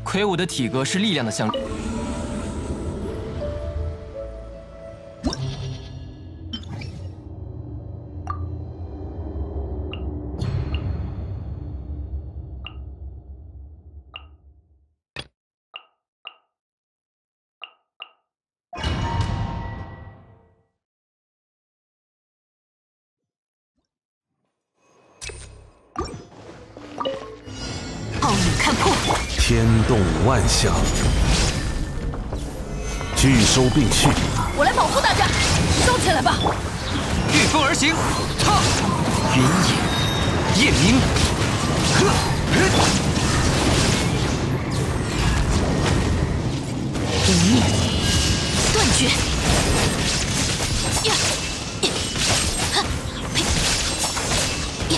魁梧的体格是力量的象征。 暴影看破， 天动万象，聚收并蓄。 我来保护大家，收起来吧！ 御风而行，哈！云野，夜明，呵， 无念，断绝，呀，哈，呸，呀，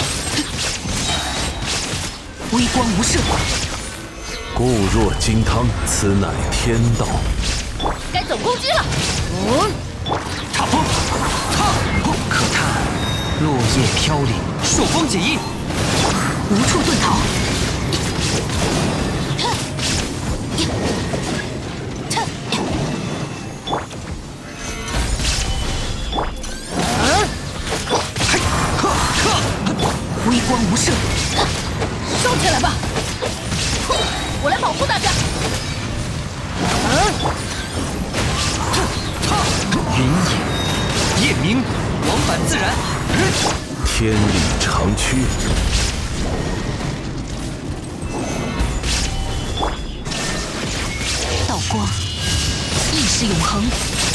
微光无射， 固若金汤，此乃天道。 该走攻击了。 踏风，哈！可叹落叶飘零，朔风解印， 无处遁逃。微光无射，收起来吧！我来保护大家。 云野，夜明，往返自然。 天理长驱， 道光，意识永恒。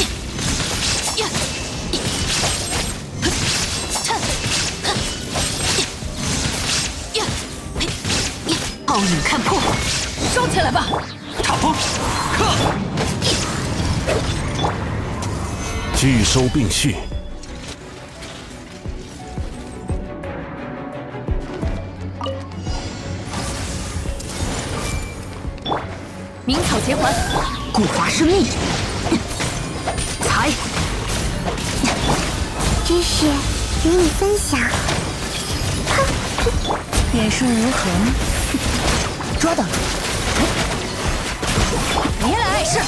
暴影看破，收起来吧！ 踏风，呵！ 聚收并蓄。 鸣草结环，固华生命。财， 知识与你分享。 眼顺如痕，抓到了。别来是。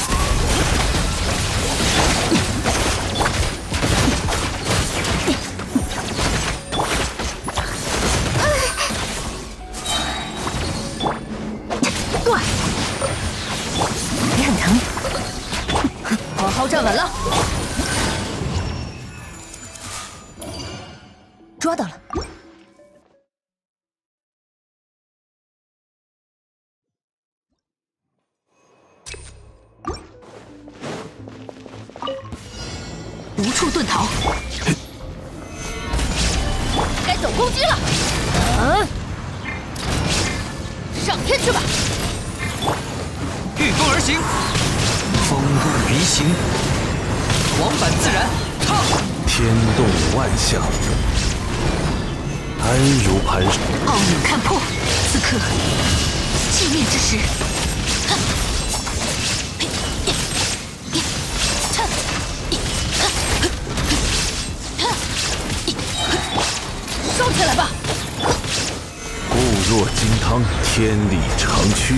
断。你很疼，好好站稳了。抓到了。无处遁逃，该走攻击了。上天去吧！ 御风而行，风入云行，往返自然。哈！ 天动万象，安如磐石。 暴影看破，此刻寂灭之时。收起来吧！ 固若金汤，天理长驱。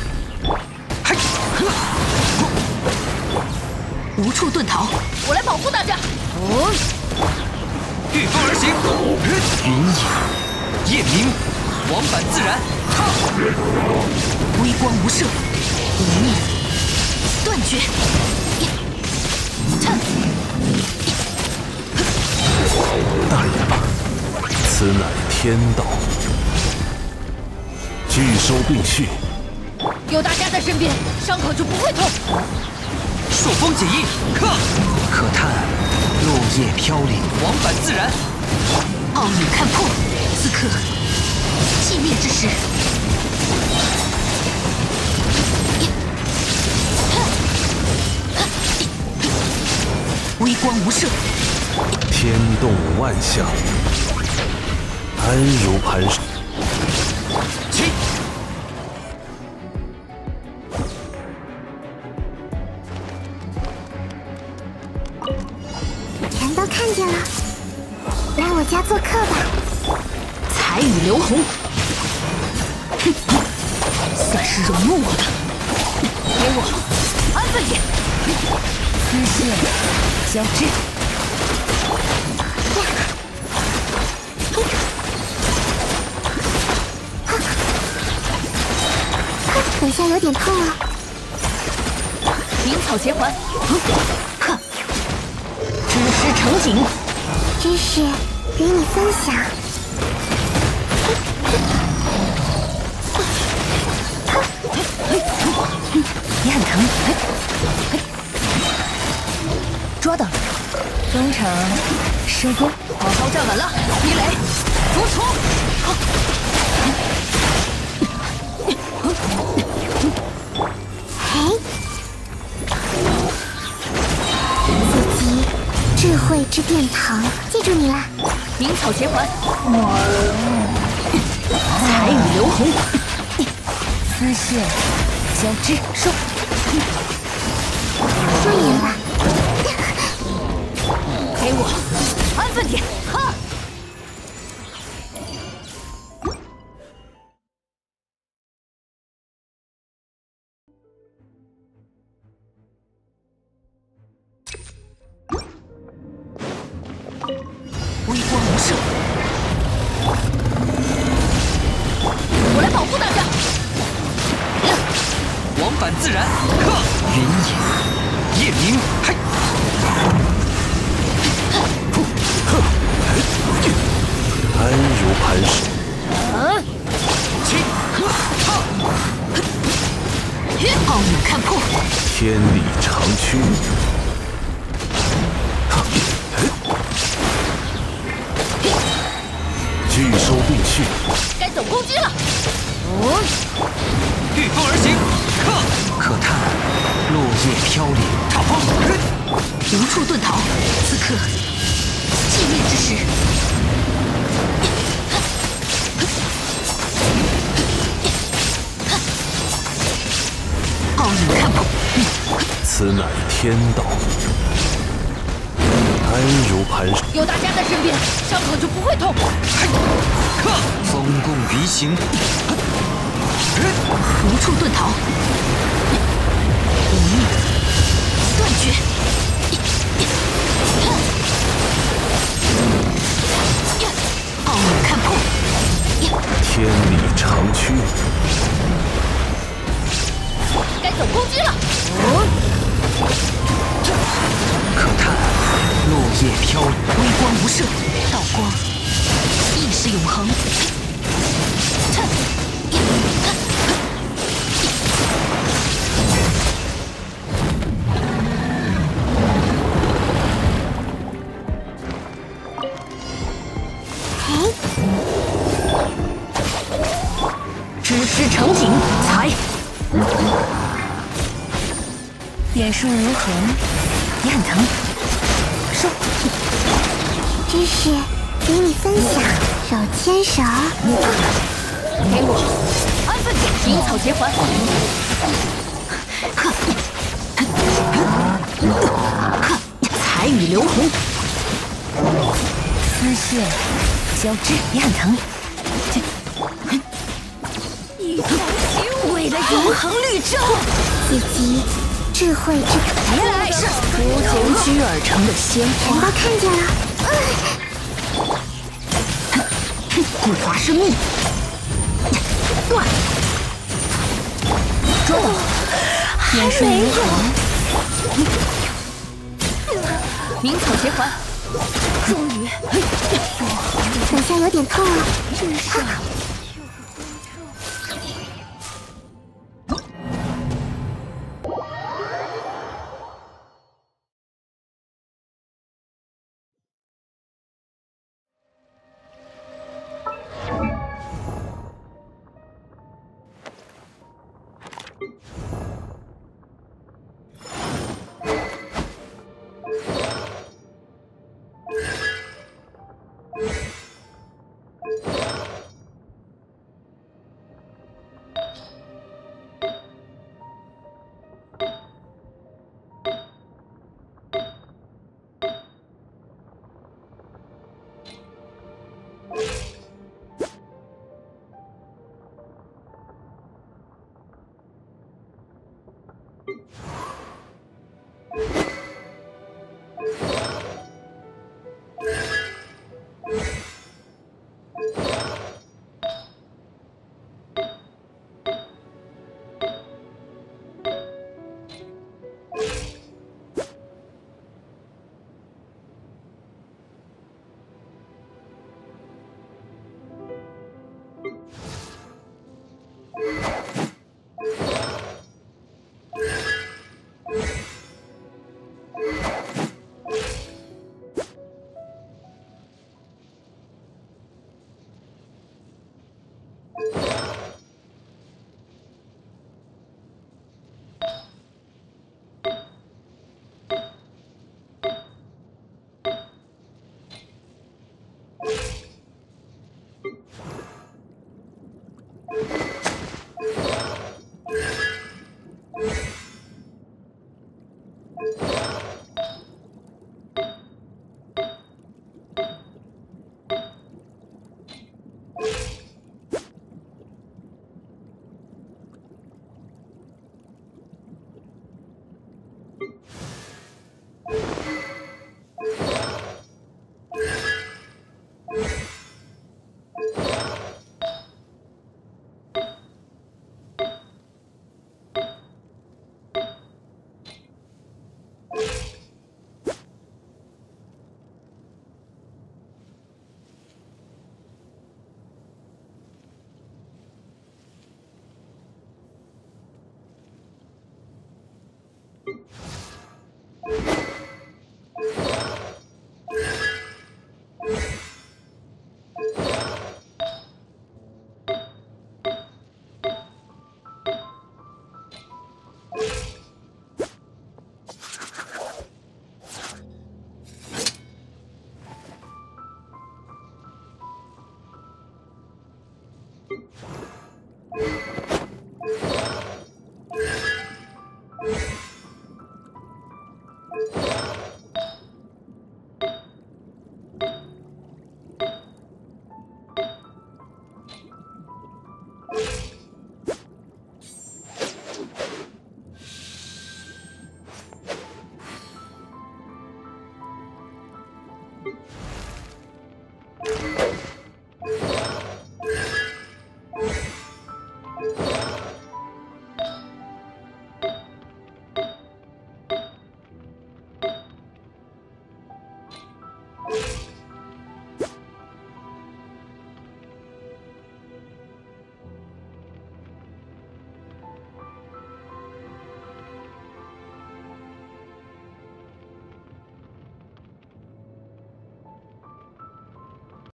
无处遁逃，我来保护大家。 御风而行，云野，夜明，往返自然。哈！ 微光无射，无念，断绝。 大爷吧，此乃天道。聚收并蓄。 有大家在身边，伤口就不会痛。 朔风解印，呵！可叹落叶飘零，往返自然。 暴影看破，此刻寂灭之时。微光无射， 天动万象，安如磐石。 起！ 全都看见了，来我家做客吧。 彩雨流红，算是是惹怒我的。给我安分点，丝线交织。 等下有点痛啊！ 鸣草结环，哼，知识成景， 知识与你分享。 也很疼，抓到，中场收工，好好站稳了，地雷，服从。 自己智慧之殿堂，记住你了。 鸣草结环，彩雨流红，丝线交织，收。 说赢了。 给我安分点，哈！微光无射，我来保护大家。 往返自然，克云也，夜明，嘿， 安如磐石， 起， 傲影看破， 天理长驱，拒收并去， 该走攻击了。 御风而行，可叹落叶飘零，踏风， 无处遁逃，此刻寂灭之时。傲影看破， 此乃天道。安如磐石， 有大家在身边，伤口就不会痛。 风共鱼行， 无处遁逃，无命断绝。傲影看破， 天理长驱， 该走攻击了。 可叹落叶飘零， 微光无射，道光亦是永恒。知识成景，才眼术如虹，也很疼。收， 知识与你分享，手牵手。 给我安分点，鸣草结环。彩雨流红，丝线交织，也很疼。为了永恒绿洲， 自己智慧之原来是无从居而成的鲜全花。 都看见了。 古华生命，断，抓到，眼瞬如虹，鸣草结环，终于， 等下有点痛啊！